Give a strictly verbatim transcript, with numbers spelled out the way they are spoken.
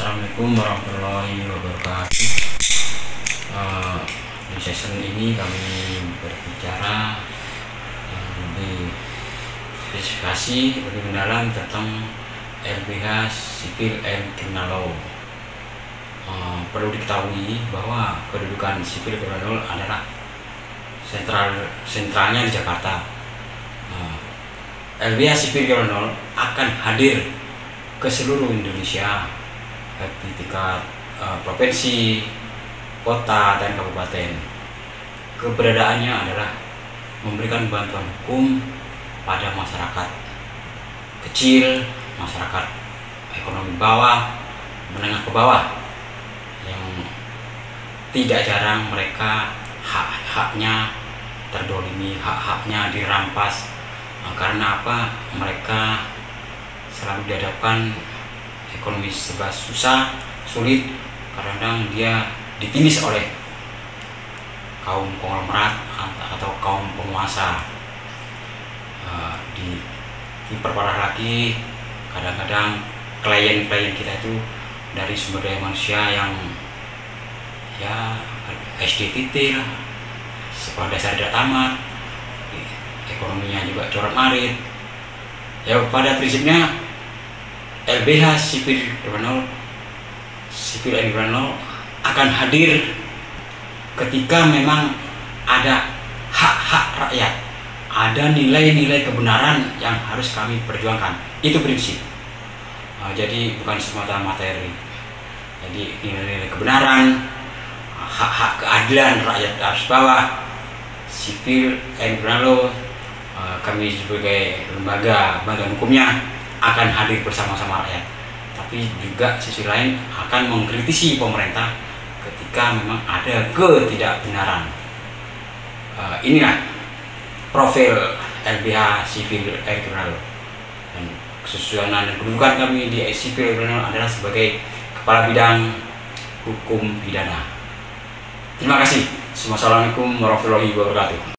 Assalamualaikum warahmatullahi wabarakatuh. Uh, di session ini kami berbicara yang lebih spesifikasi, lebih mendalam tentang L B H Civil and Criminal Law. Uh, perlu diketahui bahwa kedudukan Civil Criminal Law adalah sentral sentralnya di Jakarta. Uh, L B H Civil Criminal Law akan hadir ke seluruh Indonesia, baik di tingkat uh, provinsi, kota, dan kabupaten. Keberadaannya adalah memberikan bantuan hukum pada masyarakat kecil, masyarakat ekonomi bawah, menengah ke bawah, yang tidak jarang mereka hak-haknya terdolimi, hak-haknya dirampas. Nah, karena apa? Mereka selalu dihadapkan ekonomi serba susah, sulit, kadang-kadang dia ditindas oleh kaum konglomerat atau kaum penguasa. Uh, di diperparah lagi, kadang-kadang klien-klien kita itu dari sumber daya manusia yang ya S D titil, sekolah dasar tidak tamat, ekonominya juga corak marit. Ya, pada prinsipnya L B H Civil Criminal Civil and Criminal akan hadir ketika memang ada hak-hak rakyat, ada nilai-nilai kebenaran yang harus kami perjuangkan. Itu prinsip. Uh, jadi bukan semata materi. Jadi nilai-nilai kebenaran, hak-hak keadilan rakyat atas bawah, Civil and Criminal Law, uh, kami sebagai lembaga bantuan hukumnya akan hadir bersama-sama rakyat, tapi juga sisi lain akan mengkritisi pemerintah ketika memang ada ketidakbenaran. Uh, inilah profil L B H Civil and Criminal Law, dan kesusunan dan kedudukan kami di Civil and Criminal Law adalah sebagai kepala bidang hukum pidana. Terima kasih. Wassalamualaikum warahmatullahi wabarakatuh.